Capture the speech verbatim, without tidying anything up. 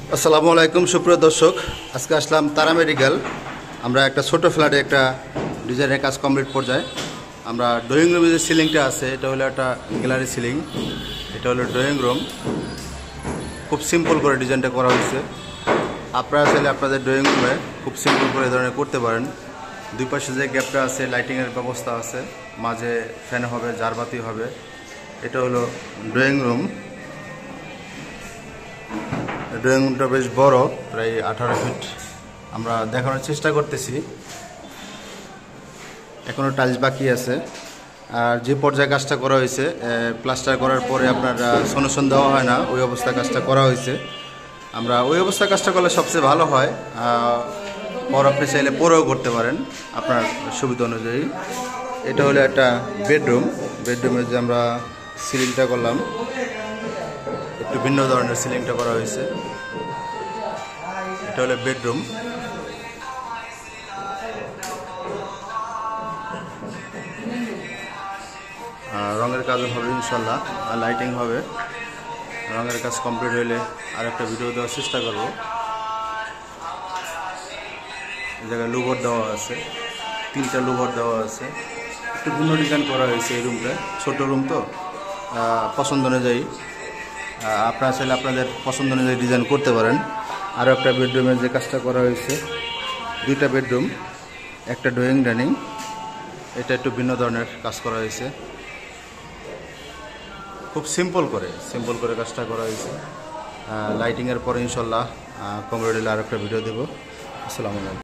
আসসালামু আলাইকুম সুপ্রিয় দর্শক, আজকে আসলাম তারা মেডিকেল। আমরা একটা ছোট ফ্ল্যাটে একটা ডিজাইনের কাজ কমপ্লিট পর্যায়ে। আমরা ড্রয়িং রুমে যে সিলিংটা আছে এটা হলো একটা গ্যালারি সিলিং, এটা হলো ড্রয়িং রুম। খুব সিম্পল করে ডিজাইনটা করা হয়েছে। আপনারা চাইলে আপনাদের ড্রয়িং রুমে খুব সিম্পল করে এই ধরনের করতে পারেন। দুই পাশে যে গ্যাপটা আছে লাইটিংয়ের ব্যবস্থা আছে, মাঝে ফ্যান হবে, জারবাতি হবে। এটা হলো ড্রয়িং রুম। ড্রয়িং রুমটা বেশ বড়, প্রায় আঠারো ফিট। আমরা দেখানোর চেষ্টা করতেছি। এখনও টাইলস বাকি আছে। আর যে পর্যায়ে কাজটা করা হয়েছে, প্লাস্টার করার পরে আপনার সলিউশন দেওয়া হয় না, ওই অবস্থায় কাজটা করা হয়েছে। আমরা ওই অবস্থায় কাজটা করলে সবচেয়ে ভালো হয়। পর আপনি চাইলে পরেও করতে পারেন আপনার সুবিধা অনুযায়ী। এটা হলো একটা বেডরুম। বেডরুমে যে আমরা সিলিংটা করলাম, একটু ভিন্ন ধরনের সিলিংটা করা হয়েছে। এটা হলো বেডরুম। রঙের কাজ হবে ইনশাল্লাহ, আর লাইটিং হবে। রঙের কাজ কমপ্লিট হলে আর একটা ভিডিও দেওয়ার চেষ্টা করব। এই জায়গায় লুভার দেওয়া আছে, তিনটা লুভার দেওয়া আছে। একটু ভিন্ন ডিজাইন করা হয়েছে এই রুমটা। ছোট রুম তো, পছন্দ অনুযায়ী আপনারা চাইলে আপনাদের পছন্দ অনুযায়ী ডিজাইন করতে পারেন। আরও একটা বেডরুমের যে কাজটা করা হয়েছে, দুইটা বেডরুম, একটা ড্রয়িং ডাইনিং। এটা একটু ভিন্ন ধরনের কাজ করা হয়েছে। খুব সিম্পল করে সিম্পল করে কাজটা করা হয়েছে। লাইটিংয়ের পরে ইনশাল্লাহ কমপ্লিট হলে আর একটা ভিডিও দেবো। আসসালামু আলাইকুম।